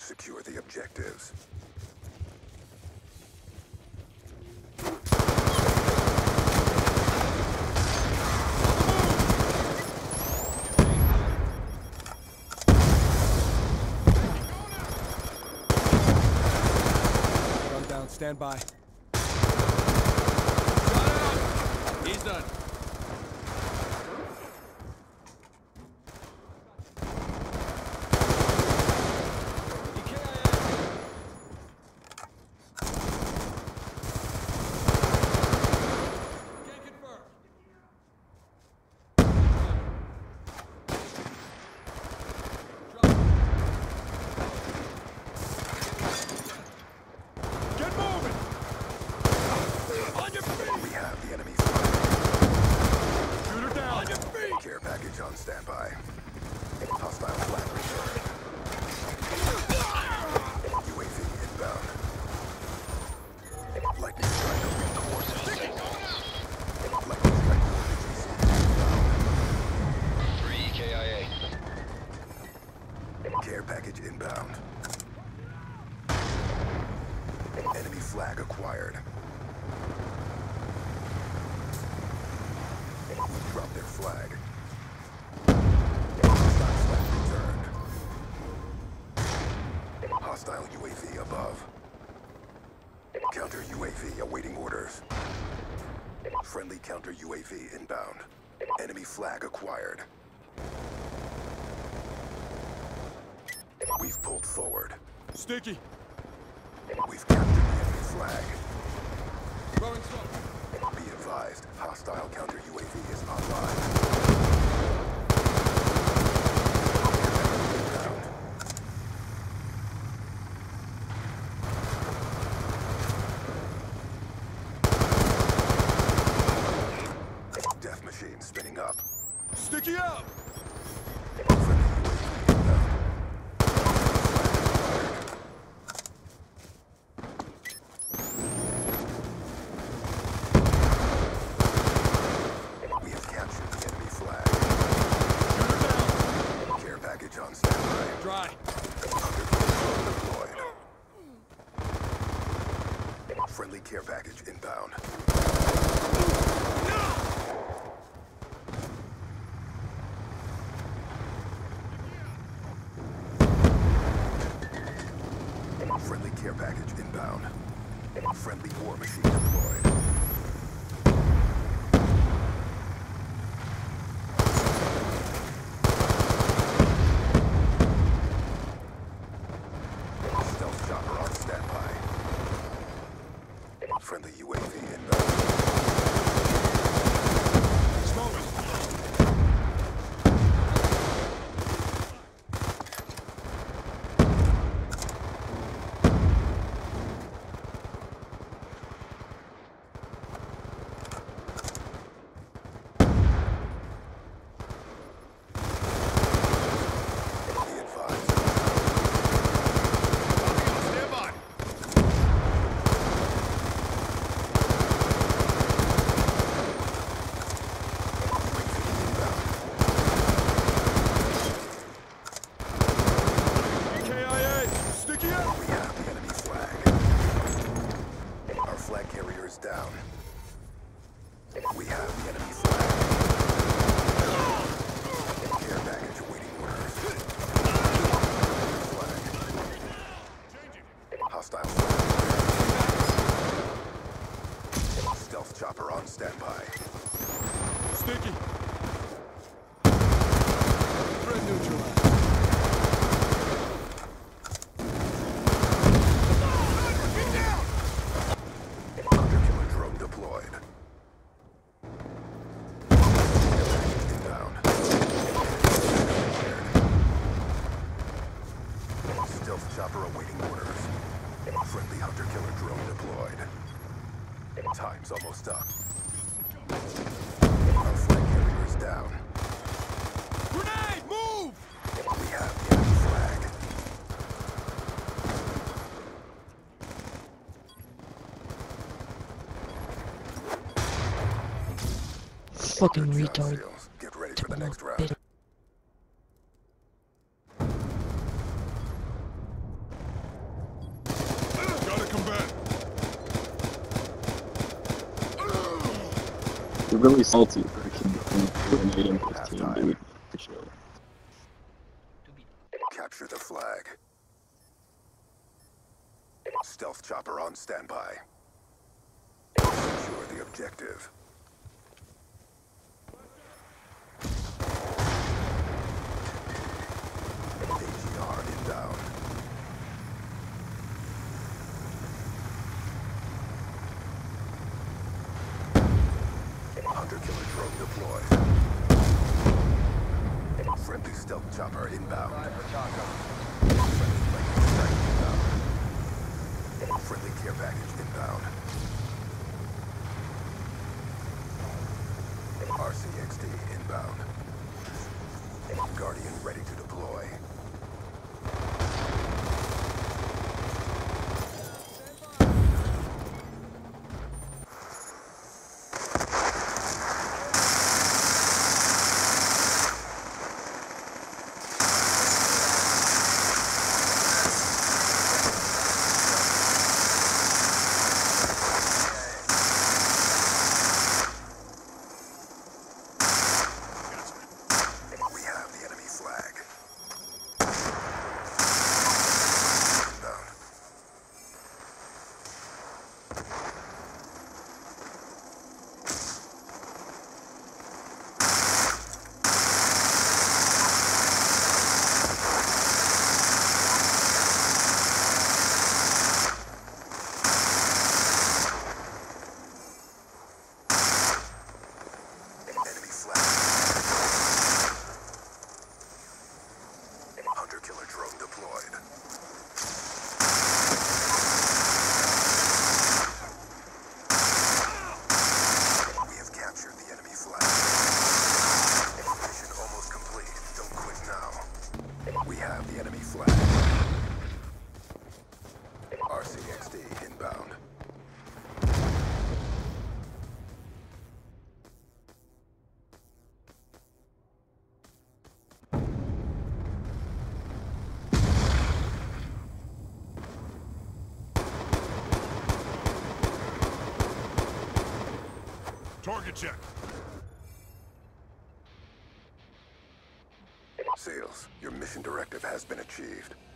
Secure the objectives. Gun down, stand by. He's done. Care package on standby. Hostile flag returned. UAV inbound. Lightning strike reinforced. Lightning strike inbound. 3 KIA. Care package inbound. Enemy flag acquired. Drop their flag. Hostile flag returned. Hostile UAV above. Counter UAV awaiting orders. Friendly counter UAV inbound. Enemy flag acquired. We've pulled forward. Sticky. We've captured the enemy flag. Throwing smoke. Be advised, hostile counter UAV is online. Death machine spinning up. Sticky up. Friendly UAV inbound. We have captured the enemy flag. Care package on standby. Dry. Deployed. Friendly care package inbound. Friendly care package inbound. Friendly war machine deployed. Stealth chopper on standby. Friendly UAV inbound. Be advised. Stand by. KIA. Sticky up. We have the enemy flag. Our flag carrier is down. We have the enemy flag. Care package awaiting orders. Flag. Hostile flag. Stealth chopper on standby. Sticky. Threat neutralized. Hunter killer drone deployed. Inbound. Stealth chopper awaiting orders. Friendly hunter killer drone deployed. Time's almost up. Our flag carrier is down. Grenade, move! We have the enemy flag. Fucking Good job, retard. SEALs. Get ready for the next round. Bitch. really salty for a kid doing 8 and 15, dude. For sure. Capture the flag. Stealth chopper on standby. Secure the objective. ATR inbound. Hunter-killer drone deployed. Friendly stealth chopper inbound. Friendly lightning strike inbound. Friendly care package inbound. RCXD inbound. Guardian ready to deploy. We have the enemy flag. Inbound. Enemy flag. Hunter-killer drone deployed. We have captured the enemy flag. Mission almost complete. Don't quit now. We have the enemy flag. RCXD inbound. Target check. SEALs, your mission directive has been achieved.